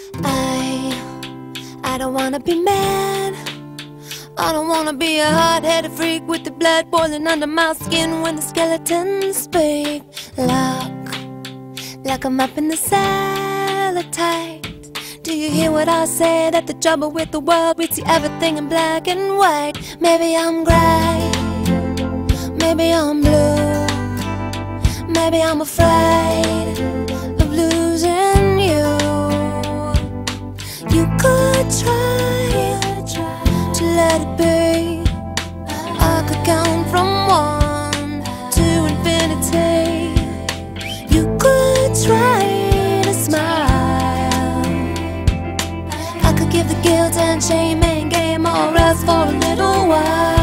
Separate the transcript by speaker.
Speaker 1: I don't wanna be mad. I don't wanna be a hard-headed freak with the blood boiling under my skin when the skeletons speak. Lock 'em up in the cellar tight. Do you hear what I say? That the trouble with the world, we see everything in black and white. Maybe I'm gray, maybe I'm blue, maybe I'm afraid of losing you. You could try to let it be. I could count from 1 to infinity. You could try to smile. I could give the guilt and shame and game or rest for a little while.